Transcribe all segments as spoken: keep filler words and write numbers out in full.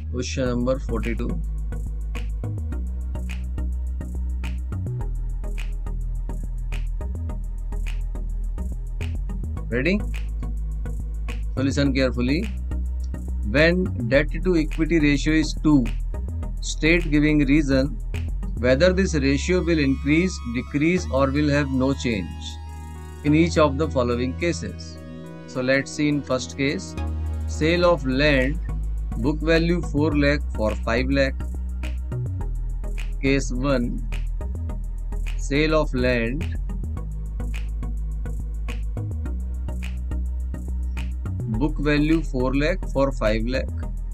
Question number forty-two. Ready? So listen carefully. When debt to equity ratio is two, state giving reason whether this ratio will increase, decrease or will have no change in each of the following cases. So let's see in first case. Sale of land, book value four lakh for five lakh. Case one. Sale of land, book value four lakh for five lakh.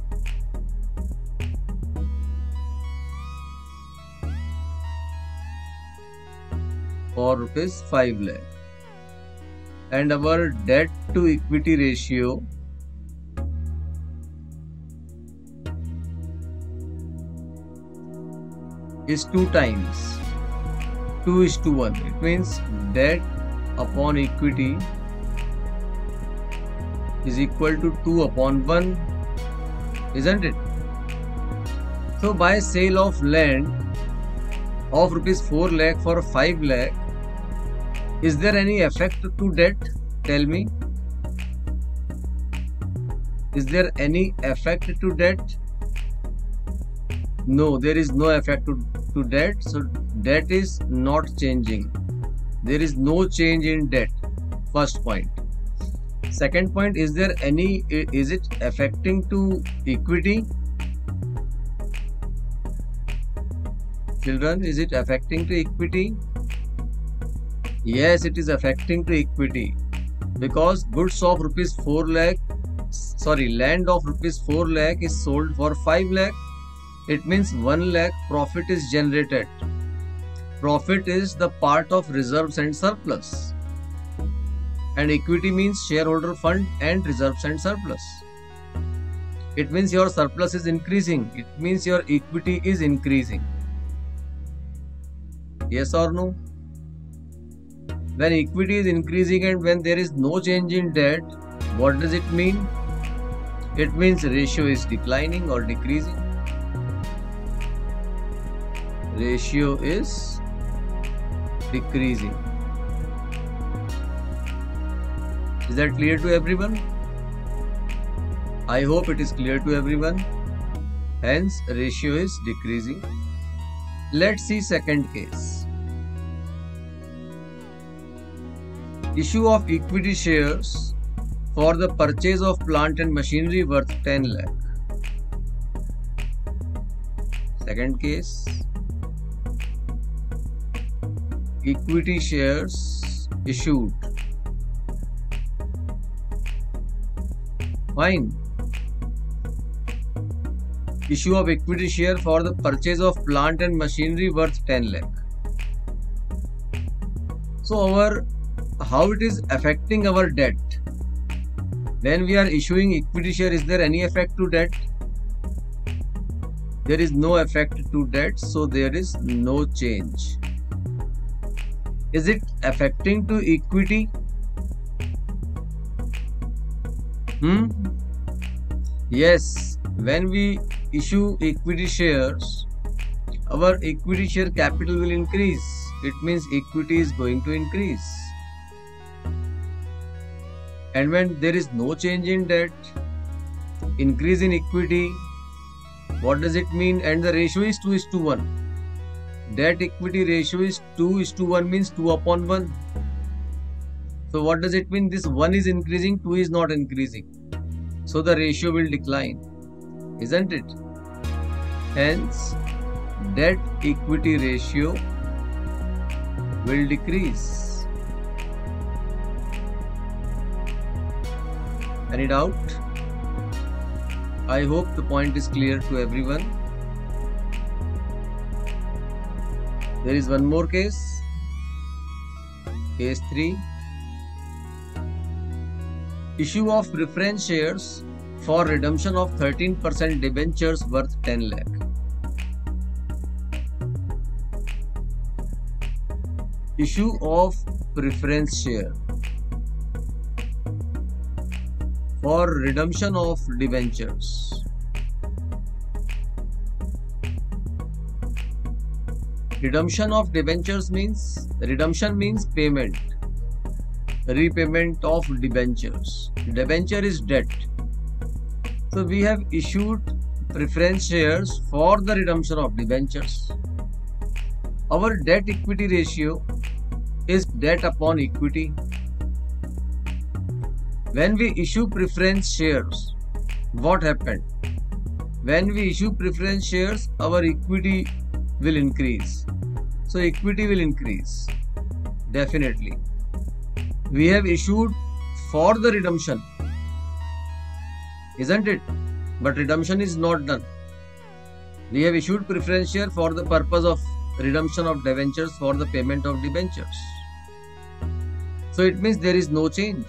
For rupees five lakh. And our debt to equity ratio is two times. two is to one. It means debt upon equity is equal to two upon one, isn't it? So by sale of land of rupees four lakh for five lakh, is there any effect to debt? Tell me. Is there any effect to debt? No, there is no effect to, to debt. So debt is not changing. There is no change in debt. First point. Second point, is there any, is it affecting to equity? Children, is it affecting to equity? Yes, it is affecting to equity, because goods of rupees four lakh, sorry, land of rupees four lakh is sold for five lakh. It means one lakh profit is generated. Profit is the part of reserves and surplus. And equity means shareholder fund and reserves and surplus. It means your surplus is increasing. It means your equity is increasing. Yes or no? When equity is increasing and when there is no change in debt, what does it mean? It means ratio is declining or decreasing. Ratio is decreasing. Is that clear to everyone? I hope it is clear to everyone. Hence, ratio is decreasing. Let's see second case. Issue of equity shares for the purchase of plant and machinery worth ten lakh. Second case. Equity shares issued. Fine. Issue of equity share for the purchase of plant and machinery worth ten lakh. So our, how it is affecting our debt? When we are issuing equity share, is there any effect to debt? There is no effect to debt, so there is no change. Is it affecting to equity? Hmm? Yes, when we issue equity shares, our equity share capital will increase. It means equity is going to increase. And when there is no change in debt, increase in equity, what does it mean? And the ratio is two is to one. Debt equity ratio is two is to one, means two upon one. So what does it mean? This one is increasing, two is not increasing. So the ratio will decline, isn't it? Hence, debt equity ratio will decrease. Any doubt? I hope the point is clear to everyone. There is one more case. Case three. Issue of preference shares for redemption of thirteen percent debentures worth ten lakh. Issue of preference share for redemption of debentures. redemption of debentures means, redemption means payment, repayment of debentures. Debenture is debt. So we have issued preference shares for the redemption of debentures. Our debt equity ratio is debt upon equity. When we issue preference shares, what happened? When we issue preference shares, our equity will increase. So equity will increase, definitely. We have issued for the redemption, isn't it? But redemption is not done. We have issued preference share for the purpose of redemption of debentures for the payment of debentures. So it means there is no change.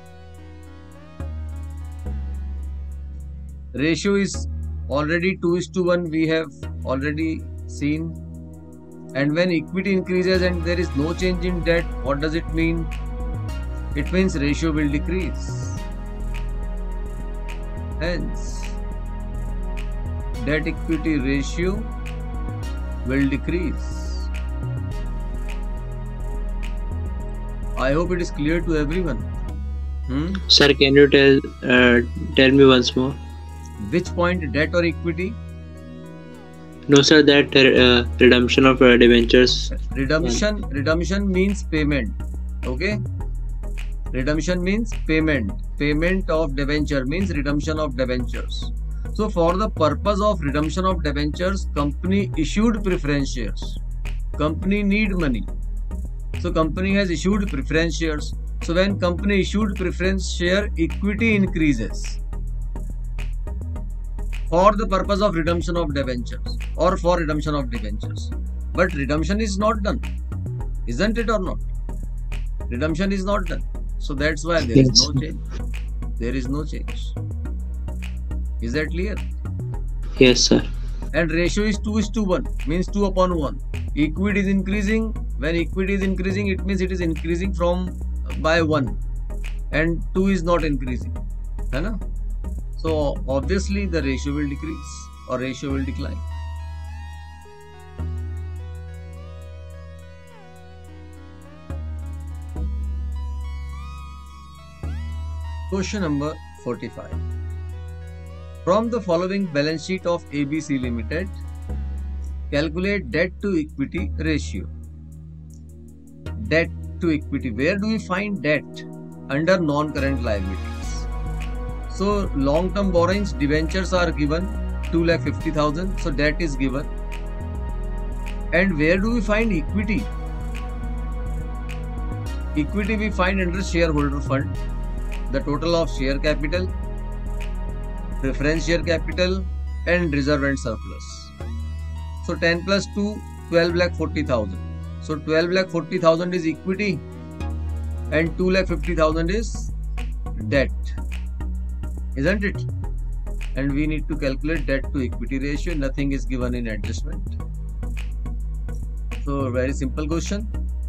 Ratio is already two is to one, we have already seen. And when equity increases and there is no change in debt, what does it mean? It means ratio will decrease. Hence, debt equity ratio will decrease. I hope it is clear to everyone. Hmm? Sir, can you tell uh, tell me once more? Which point, debt or equity? No, sir, that uh, redemption of uh, debentures. Redemption, redemption means payment. Okay? Redemption means payment. Payment of debenture means redemption of debentures. So for the purpose of redemption of debentures, company issued preference shares. Company need money. So company has issued preference shares. So when company issued preference share, equity increases for the purpose of redemption of debentures or for redemption of debentures. But redemption is not done, isn't it or not? Redemption is not done. So that's why there is no change. There is no change. Is that clear? Yes, sir. And ratio is two is to one, means two upon one. Equity is increasing. When equity is increasing, it means it is increasing from by one, and two is not increasing. Hai na? So obviously the ratio will decrease or ratio will decline. Question number forty-five. From the following balance sheet of A B C Limited, calculate debt to equity ratio. Debt to equity. Where do we find debt? Under non-current liabilities. So long-term borrowings, debentures are given two lakh fifty thousand. So debt is given. And where do we find equity? Equity we find under shareholder fund. The total of share capital, preference share capital, and reserve and surplus. So ten plus two, twelve lakh forty thousand. So twelve lakh forty thousand is equity and two lakh fifty thousand is debt, isn't it? And we need to calculate debt to equity ratio. Nothing is given in adjustment. So very simple question.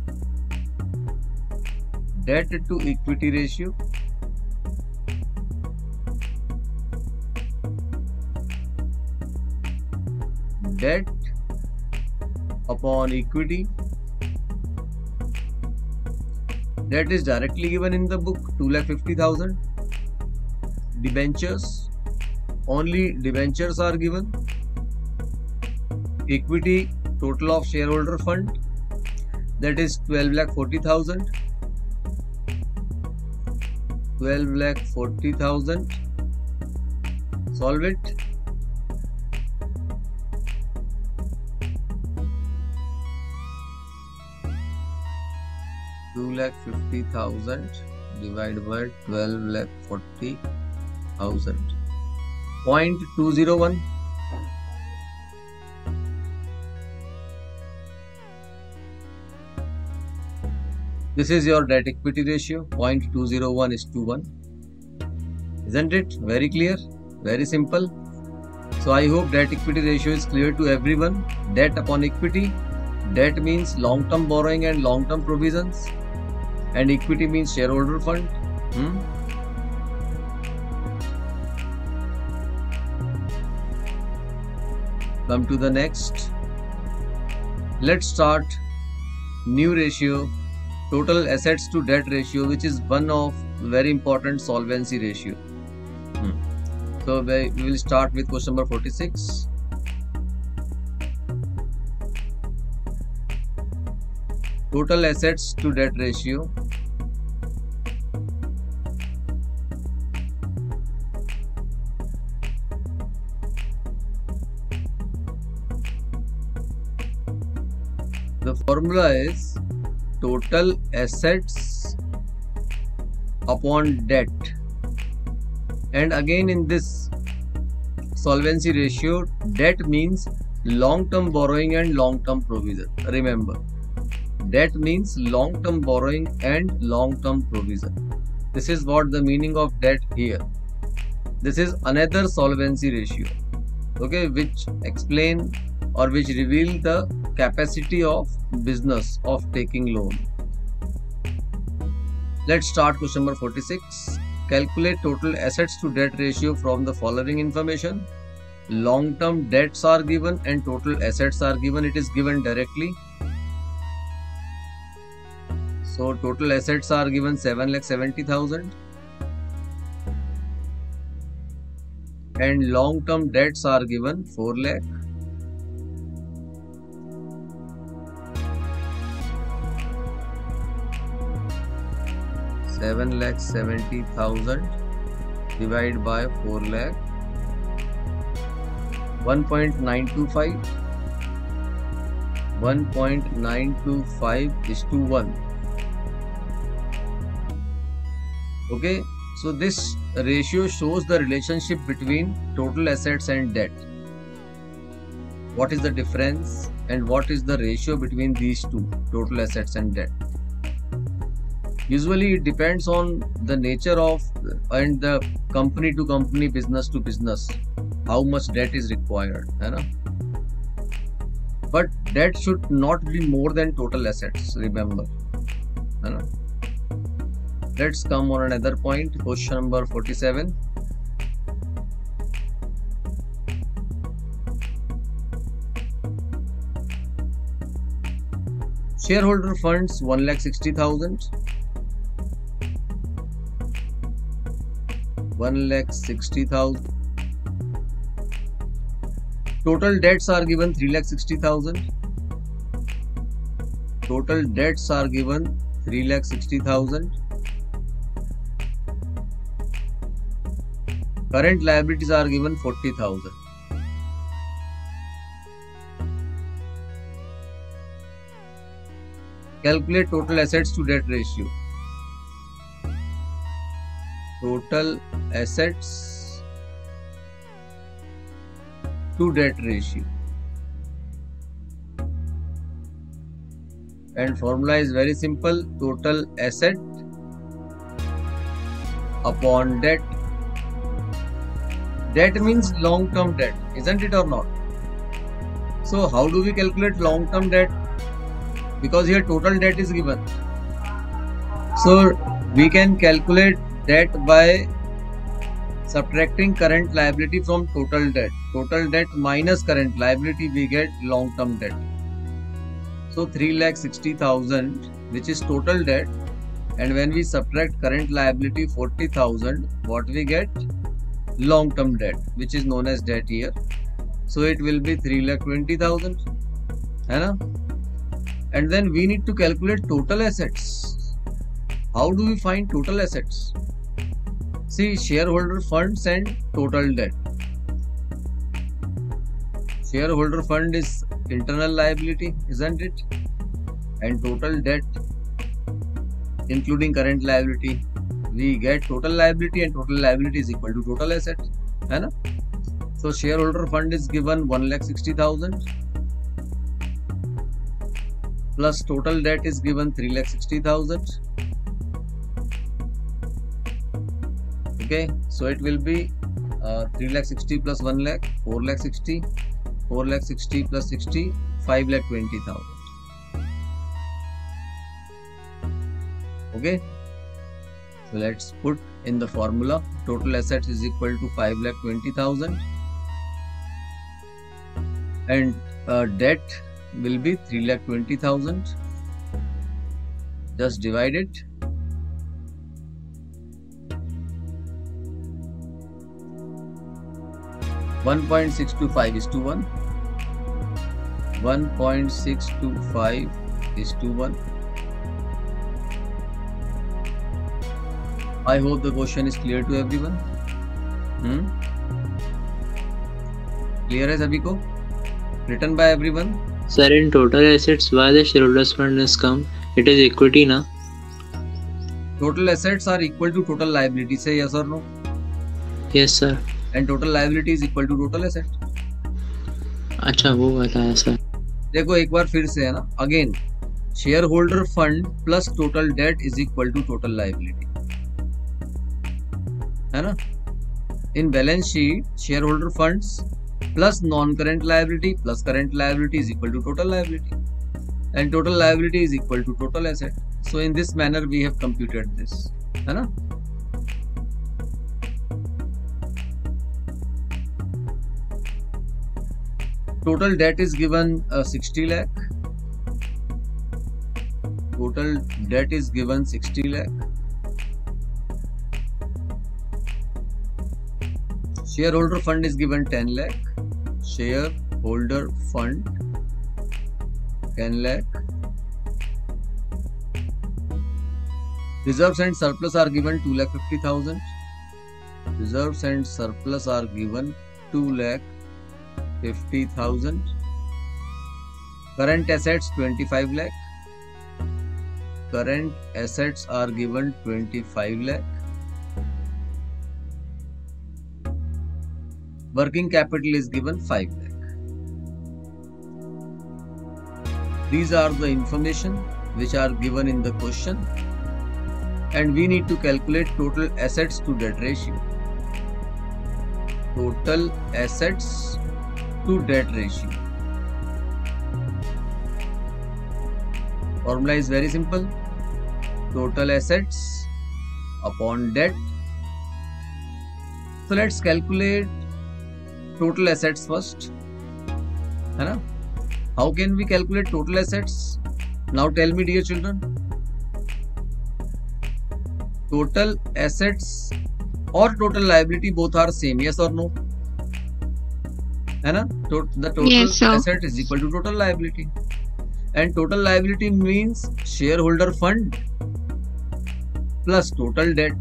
Debt to equity ratio. Debt upon equity. Debt is directly given in the book, two lakh fifty thousand. Debentures, only debentures are given. Equity, total of shareholder fund, that is twelve lakh forty thousand. twelve lakh forty thousand. Solve it. two lakh fifty thousand divided by twelve lakh forty thousand. zero point two zero one. This is your debt equity ratio. zero point two zero one is to one. Isn't it? Very clear? Very simple. So I hope debt equity ratio is clear to everyone. Debt upon equity. Debt means long-term borrowing and long-term provisions. And equity means shareholder fund. Hmm? Come to the next. Let's start new ratio, total assets to debt ratio, which is one of very important solvency ratio. Hmm. So we will start with question number forty-six. Total assets to debt ratio. The formula is total assets upon debt, and again in this solvency ratio, debt means long-term borrowing and long-term provision. Remember, debt means long-term borrowing and long-term provision. This is what the meaning of debt here. This is another solvency ratio, okay, which explain or which reveal the capacity of business of taking loan. Let's start question number forty-six. Calculate total assets to debt ratio from the following information. Long-term debts are given and total assets are given. It is given directly. So total assets are given seven lakh seventy thousand and long-term debts are given four lakh. seven lakh seventy thousand divided by four lakh, one point nine two five, one point nine two five is to one. Okay, so this ratio shows the relationship between total assets and debt. What is the difference and what is the ratio between these two, total assets and debt? Usually it depends on the nature of and the company to company, business to business, how much debt is required, है ना? But debt should not be more than total assets, remember, है ना? Let's come on another point, question number forty-seven. Shareholder funds one lakh sixty thousand. one lakh sixty thousand. Total debts are given three lakh sixty thousand. Total debts are given three lakh sixty thousand. Current liabilities are given forty thousand. Calculate total assets to debt ratio. Total assets to debt ratio, and formula is very simple. Total asset upon debt. Debt means long-term debt, isn't it or not? So how do we calculate long-term debt? Because here total debt is given, so we can calculate debt by subtracting current liability from total debt. Total debt minus current liability, we get long-term debt. So three lakh sixty thousand, which is total debt, and when we subtract current liability forty thousand, what we get? Long-term debt, which is known as debt here. So it will be three lakh twenty thousand, है ना? And then we need to calculate total assets. How do we find total assets? See, shareholder funds and total debt. Shareholder fund is internal liability, isn't it? And total debt, including current liability, we get total liability, and total liability is equal to total asset, है ना? So shareholder fund is given one lakh sixty thousand plus total debt is given three lakh sixty thousand. Okay, so it will be uh, three lakh sixty plus one lakh, four lakh sixty, four lakh sixty plus sixty, five lakh twenty thousand. Okay, so let's put in the formula. Total assets is equal to five lakh twenty thousand, and uh, debt will be three lakh twenty thousand. Just divide it. one point six two five is to one. one point six two five is to one. I hope the question is clear to everyone. Hmm? Clear है सभी को? Written by everyone? Sir, in total assets, why the shareholders fund has come? It is equity, na? Total assets are equal to total liability. Say yes or no? Yes, sir. And total liability is equal to total asset. अच्छा वो बताया sir. देखो एक बार फिर से है ना. Again, shareholder fund plus total debt is equal to total liability. है ना? In balance sheet, shareholder funds plus non-current liability plus current liability is equal to total liability, and total liability is equal to total asset. So in this manner we have computed this, है ना? Total debt is given uh, sixty lakh. Total debt is given sixty lakh. Shareholder fund is given ten lakh. Shareholder fund ten lakh. Reserves and surplus are given two lakh fifty thousand. Reserves and surplus are given two lakh fifty thousand. Current assets twenty-five lakh. Current assets are given twenty-five lakh. Working capital is given five lakh. These are the information which are given in the question, and we need to calculate total assets to debt ratio. Total assets to debt ratio. Formula is very simple. Total assets upon debt. So let's calculate total assets first. है ना? How can we calculate total assets? Now tell me, dear children. Total assets or total liability both are same. Yes or no? है ना? The total yes, asset is equal to total liability, and total liability means shareholder fund plus total debt.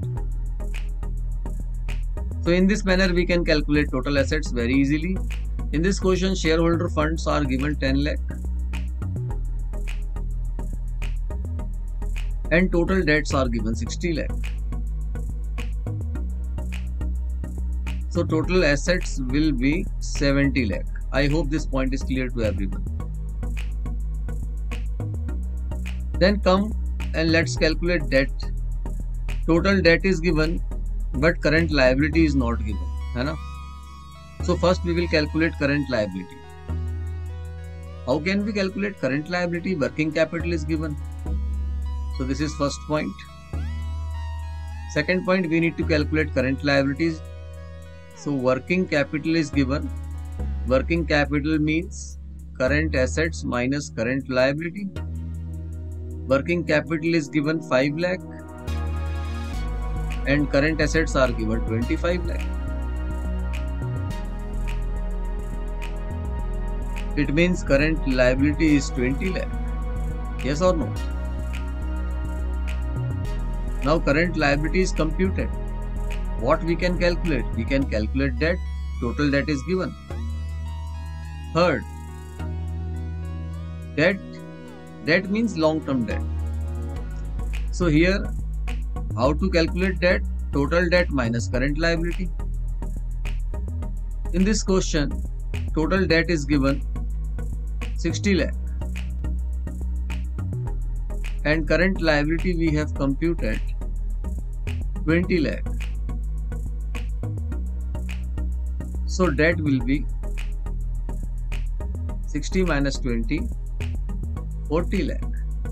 So in this manner we can calculate total assets very easily. In this question, shareholder funds are given ten lakh and total debts are given sixty lakh. So total assets will be seventy lakh. I hope this point is clear to everyone. Then come and let's calculate debt. Total debt is given, but current liability is not given, है ना? So first we will calculate current liability. How can we calculate current liability? Working capital is given. So this is first point. Second point, we need to calculate current liabilities. So working capital is given. Working capital means current assets minus current liability. Working capital is given five lakh and current assets are given twenty-five lakh. It means current liability is twenty lakh. Yes or no? Now current liability is computed. What we can calculate? We can calculate debt. Total debt is given. Third, debt. Debt means long-term debt. So here, how to calculate debt? Total debt minus current liability. In this question, total debt is given sixty lakh and current liability we have computed twenty lakh. So debt will be sixty minus twenty, forty lakh.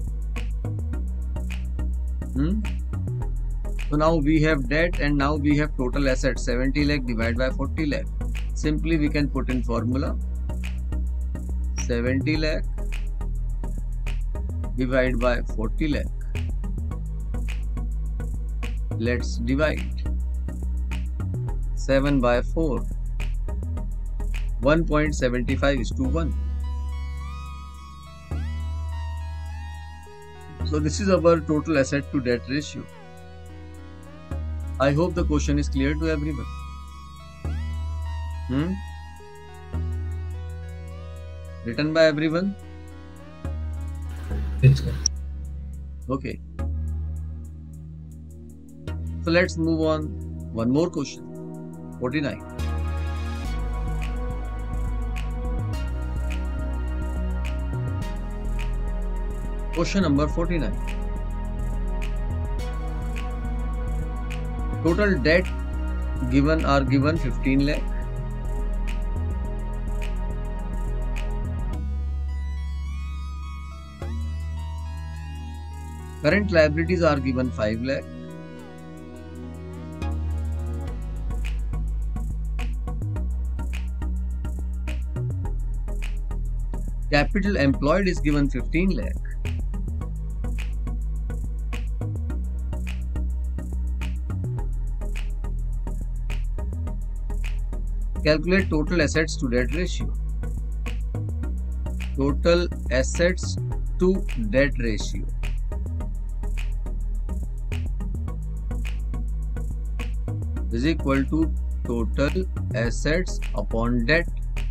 Hmm? So now we have debt and now we have total assets seventy lakh divided by forty lakh. Simply we can put in formula seventy lakh divide by forty lakh. Let's divide. seven by four. one point seven five is to one. So this is our total asset to debt ratio. I hope the question is clear to everyone. Hmm? Written by everyone? Yes, sir. Okay. So let's move on. One more question. forty-nine. Question number forty-nine. Total debt given are given fifteen lakh. Current liabilities are given five lakh. Capital employed is given fifteen lakh. Calculate total assets to debt ratio. Total assets to debt ratio. Is equal to total assets upon debt.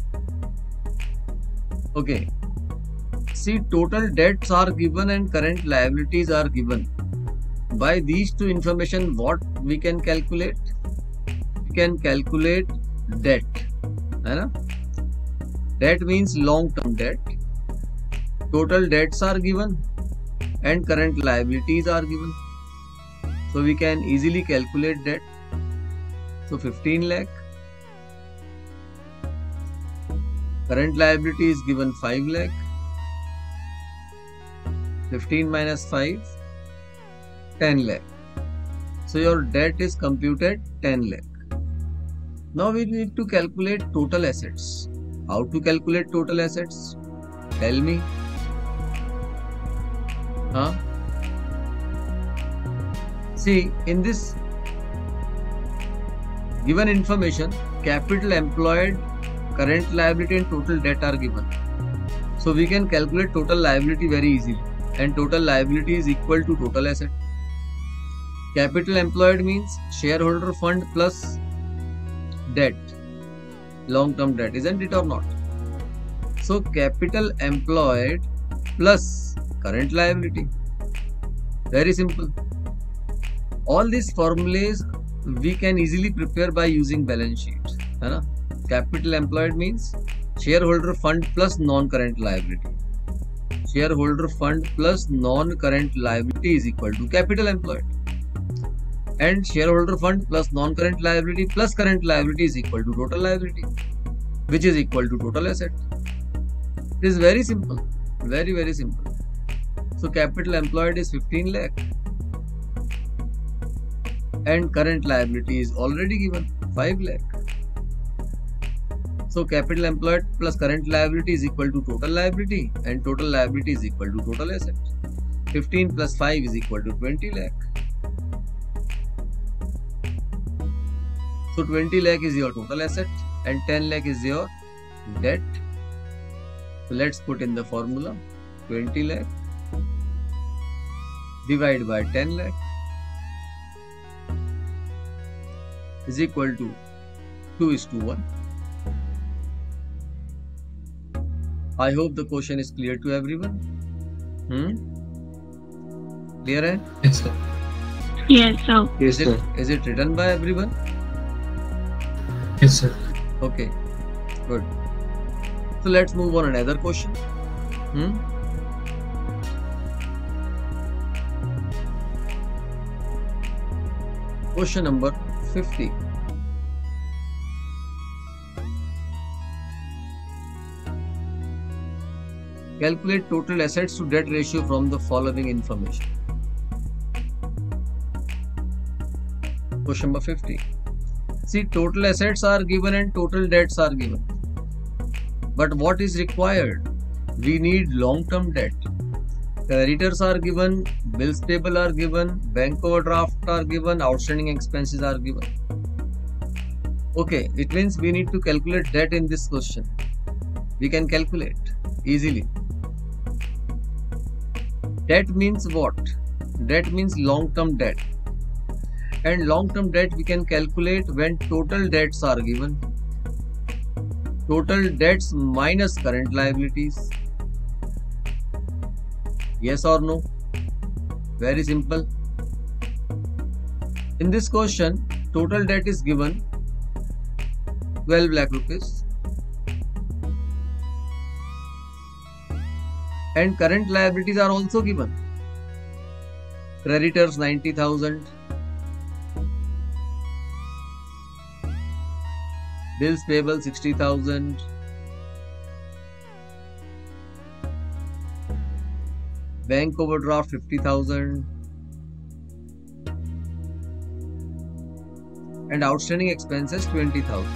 Okay. See, total debts are given and current liabilities are given. By these two information, what we can calculate? We can calculate debt. है ना? Debt means long-term debt. Total debts are given and current liabilities are given. So we can easily calculate debt. So fifteen lakh. Current liability is given five lakh. fifteen minus five, ten lakh. So your debt is computed ten lakh. Now we need to calculate total assets. How to calculate total assets? Tell me. Huh? See, in this given information, capital employed, current liability and total debt are given. So we can calculate total liability very easily, and total liability is equal to total asset. Capital employed means shareholder fund plus debt, long-term debt, isn't it or not? So capital employed plus current liability. Very simple. All these formulas we can easily prepare by using balance sheet. है ना? Capital employed means shareholder fund plus non-current liability. Shareholder fund plus non-current liability is equal to capital employed. And shareholder fund plus non-current liability plus current liability is equal to total liability, which is equal to total asset. It is very simple. Very, very simple. So capital employed is fifteen lakh. And current liability is already given five lakh. So capital employed plus current liability is equal to total liability, and total liability is equal to total asset. fifteen plus five is equal to twenty lakh. So twenty lakh is your total asset and ten lakh is your debt. So let's put in the formula. twenty lakh divided by ten lakh is equal to two is to one. I hope the question is clear to everyone. Hmm? Clear hai? Yes, sir. Yes, sir. Yes, Is it, sir. is it written by everyone? Yes, sir. Okay, good. So let's move on another question. Hmm? Question number fifty. Calculate total assets to debt ratio from the following information. Question number fifty. See, total assets are given and total debts are given. But what is required? We need long-term debt. Creditors are given, bills payable are given, bank overdraft are given, outstanding expenses are given. Okay, it means we need to calculate debt in this question. We can calculate easily. Debt means what? Debt means long-term debt. And long-term debt we can calculate when total debts are given. Total debts minus current liabilities. Yes or no? Very simple. In this question, total debt is given twelve lakh rupees. And current liabilities are also given. Creditors ninety thousand. Bills payable sixty thousand. Bank overdraft fifty thousand. And outstanding expenses twenty thousand.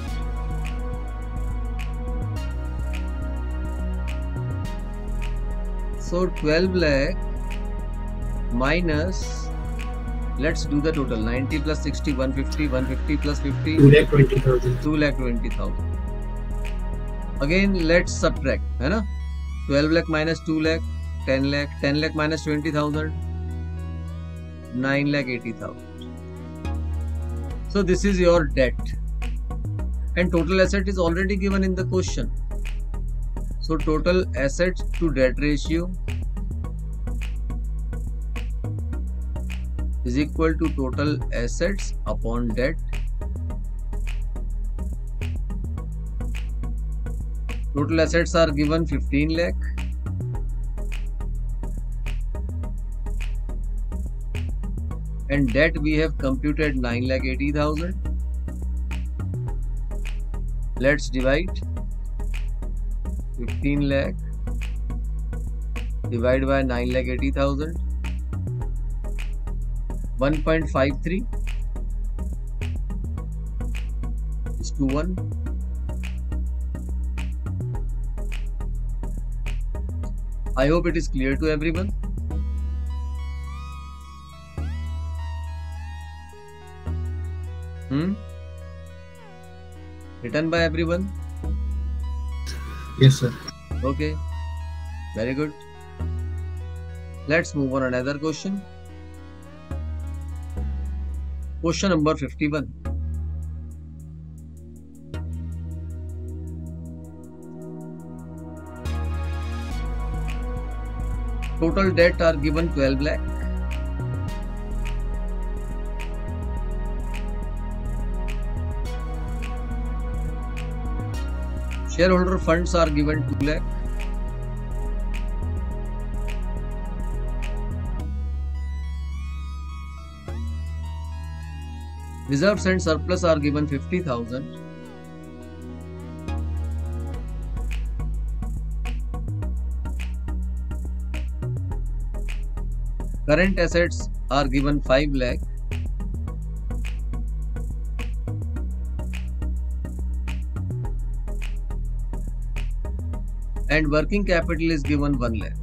So twelve lakh minus, let's do the total, ninety plus sixty, one fifty, one fifty plus fifty, two lakh twenty thousand. two lakh twenty thousand. Again, let's subtract, है ना? twelve lakh minus two lakh, ten lakh, ten lakh minus twenty thousand, nine lakh eighty thousand. So this is your debt. And total asset is already given in the question. So total assets to debt ratio is equal to total assets upon debt. Total assets are given fifteen lakh. And debt we have computed nine lakh eighty thousand. Let's divide. fifteen lakh divided by nine lakh eighty thousand. one point five three is to one. I hope it is clear to everyone. Hmm? Written by everyone? Yes, sir. Okay. Very good. Let's move on another question. Question number fifty-one. Total debt are given twelve lakh. Shareholder funds are given two lakh. Reserves and surplus are given fifty thousand. Current assets are given five lakh. And working capital is given one lakh.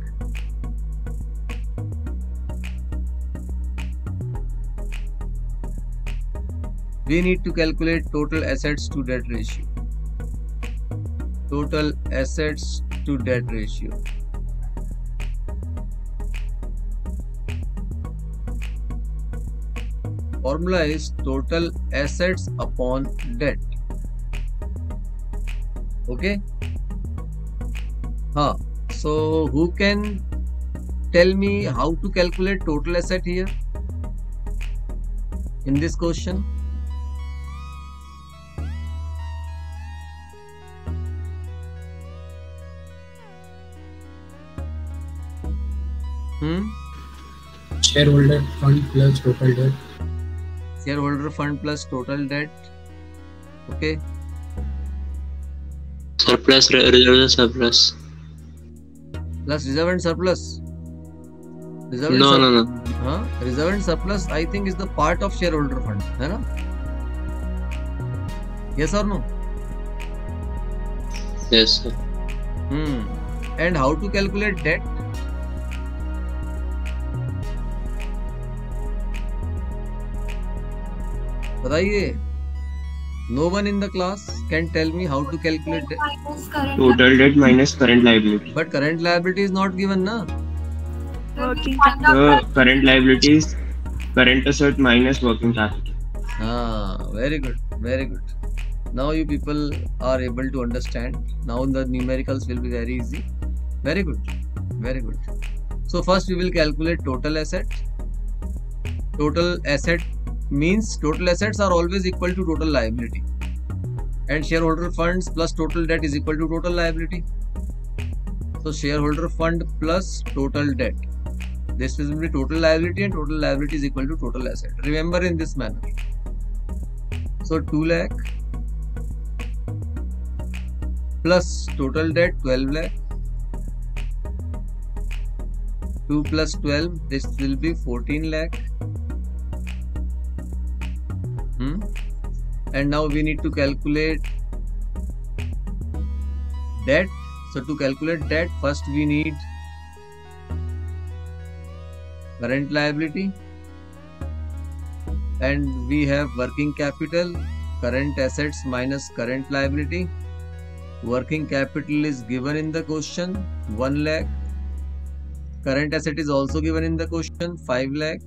We need to calculate total assets to debt ratio. Total assets to debt ratio. Formula is total assets upon debt. Okay? Huh. So who can tell me how to calculate total asset here in this question? Hmm? Shareholder fund plus total debt. Shareholder fund plus total debt. Okay. Surplus, re- reserve and surplus. Plus reserve and surplus. Reserve and No, sur- no, no. Huh? Reserve and surplus I think is the part of shareholder fund. है ना? Yes or no? Yes, sir. Hmm. And how to calculate debt? बताइए. No one in the class can tell me how to calculate debt. Minus current Total debt minus current liability. But current liability is not given, na? working The capital. current liabilities, current asset minus working capital. Ah, very good, very good. Now you people are able to understand. Now the numericals will be very easy. Very good, very good. So first we will calculate total asset. Total asset means total assets are always equal to total liability, and shareholder funds plus total debt is equal to total liability. So shareholder fund plus total debt, this will be total liability, and total liability is equal to total asset. Remember in this manner. So two lakh plus total debt twelve lakh, two plus twelve, this will be fourteen lakh. Hmm? And now we need to calculate debt. So to calculate debt, first we need current liability, and we have working capital, current assets minus current liability. Working capital is given in the question, one lakh. Current asset is also given in the question, five lakh.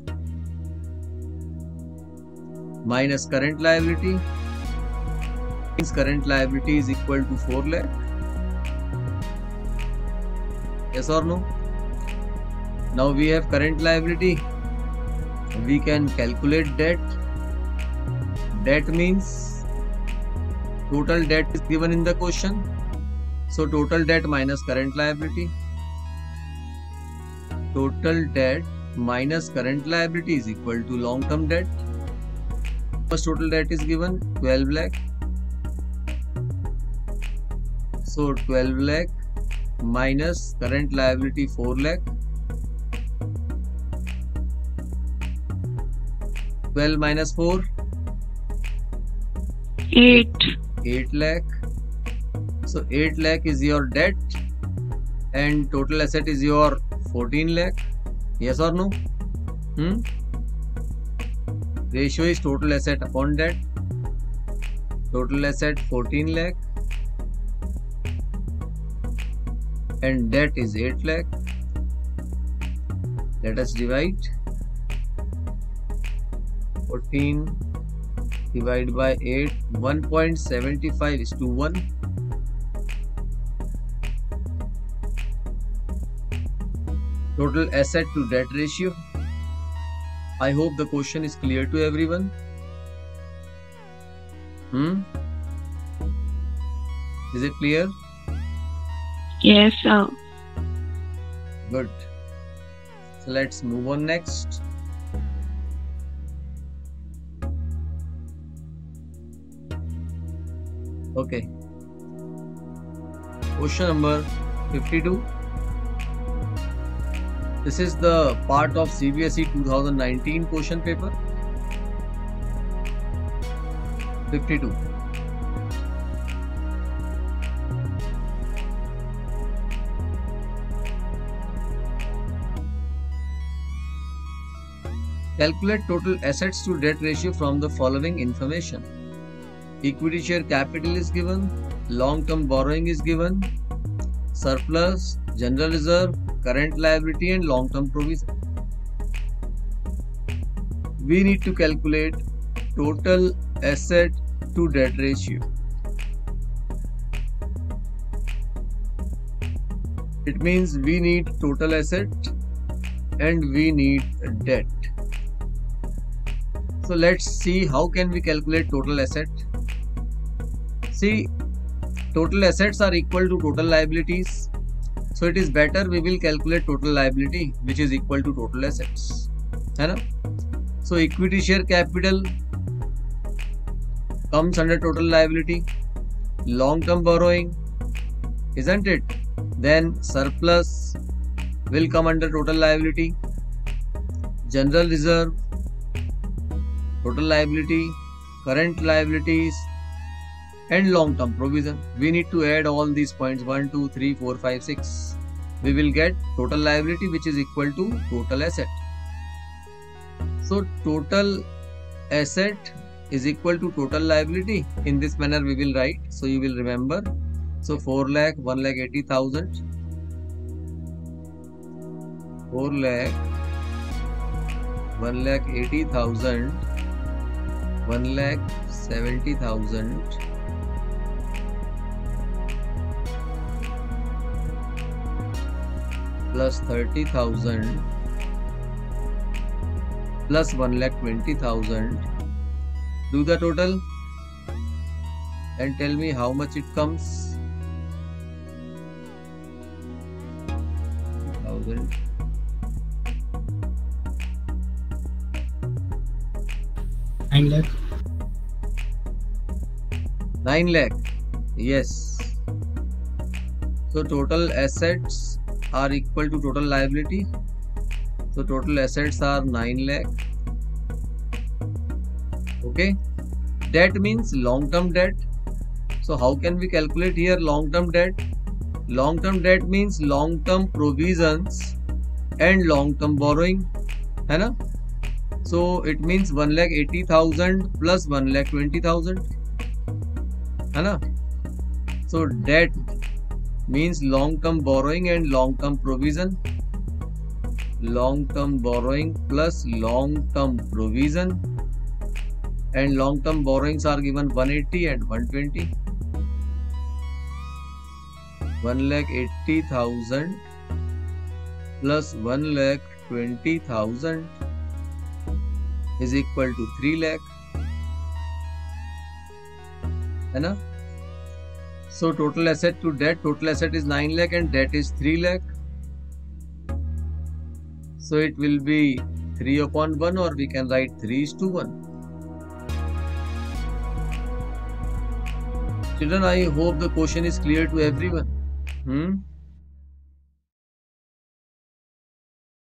Minus current liability, means current liability is equal to four lakh. Yes or no? Now we have current liability. We can calculate debt. Debt means total debt is given in the question. So total debt minus current liability. Total debt minus current liability is equal to long-term debt. First total debt is given twelve lakh. So twelve lakh minus current liability four lakh. twelve minus four, Eight. eight lakh. So eight lakh is your debt, and total asset is your fourteen lakh. Yes or no? Hmm? Ratio is total asset upon debt. Total asset fourteen lakh, and debt is eight lakh. Let us divide. fourteen divided by eight, one point seven five is to one. Total asset to debt ratio. I hope the question is clear to everyone. Hmm? Is it clear? Yes, sir. Good. So let's move on next. Okay. Question number fifty-two. This is the part of C B S E twenty nineteen question paper. fifty-two. Calculate total assets to debt ratio from the following information. Equity share capital is given, long-term borrowing is given, surplus, general reserve, current liability and long-term provision. We need to calculate total asset to debt ratio. It means we need total asset and we need debt. So let's see how can we calculate total asset. See, total assets are equal to total liabilities. So it is better we will calculate total liability which is equal to total assets. है ना? So equity share capital comes under total liability. Long term borrowing, isn't it? Then surplus will come under total liability. General reserve, total liability, current liabilities and long term provision. We need to add all these points one, two, three, four, five, six. We will get total liability which is equal to total asset. So total asset is equal to total liability. In this manner we will write, so you will remember. So four lakh, one lakh eighty thousand, four lakh, one lakh eighty thousand, one lakh seventy thousand, plus thirty thousand, plus one lakh twenty thousand. Do the total and tell me how much it comes. Thousand. nine lakh. nine lakh. Yes. So total assets are equal to total liability. So total assets are nine lakh. Okay. Debt means long-term debt. So how can we calculate here long-term debt? Long-term debt means long-term provisions and long-term borrowing. है ना? So it means one lakh eighty thousand plus one lakh twenty thousand. है ना? So debt means long-term borrowing and long-term provision. Long-term borrowing plus long-term provision. And long-term borrowings are given one eighty and one twenty. one lakh eighty thousand plus one lakh twenty thousand is equal to three lakh. है ना? So total asset to debt, total asset is nine lakh and debt is three lakh. So it will be three upon one, or we can write three is to one. Children, I hope the question is clear to everyone. Hmm?